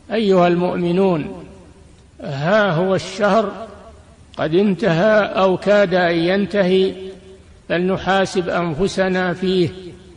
أيها المؤمنون، ها هو الشهر قد انتهى أو كاد أن ينتهي، فلنحاسب أنفسنا فيه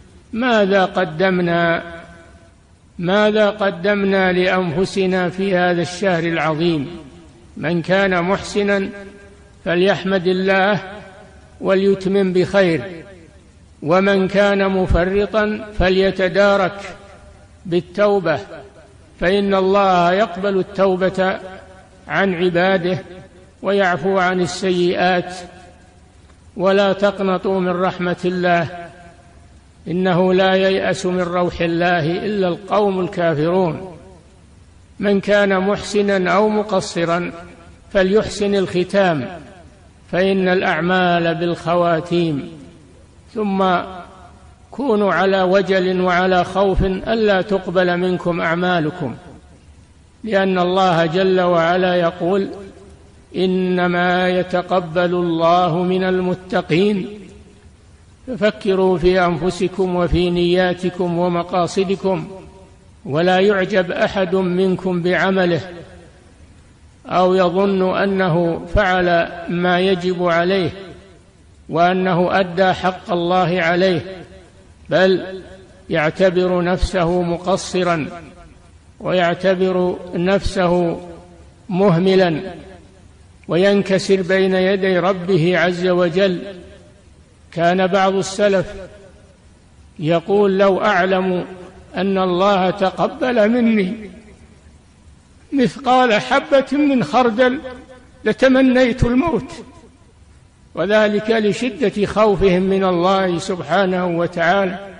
ماذا قدمنا لأنفسنا في هذا الشهر العظيم. من كان محسنا فليحمد الله وليتمم بخير، ومن كان مفرطا فليتدارك بالتوبة، فإن الله يقبل التوبة عن عباده ويعفو عن السيئات. ولا تقنطوا من رحمة الله، إنه لا ييأس من روح الله إلا القوم الكافرون. من كان محسنا أو مقصرا فليحسن الختام، فإن الأعمال بالخواتيم. ثم كونوا على وجل وعلى خوف ألا تقبل منكم أعمالكم، لأن الله جل وعلا يقول: إنما يتقبل الله من المتقين. ففكروا في أنفسكم وفي نياتكم ومقاصدكم، ولا يعجب أحد منكم بعمله أو يظن أنه فعل ما يجب عليه وأنه أدى حق الله عليه، بل يعتبر نفسه مقصرا ويعتبر نفسه مهملا، وينكسر بين يدي ربه عز وجل. كان بعض السلف يقول: لو أعلم أن الله تقبل مني مثقال حبة من خردل لتمنيت الموت. وذلك لشدة خوفهم من الله سبحانه وتعالى.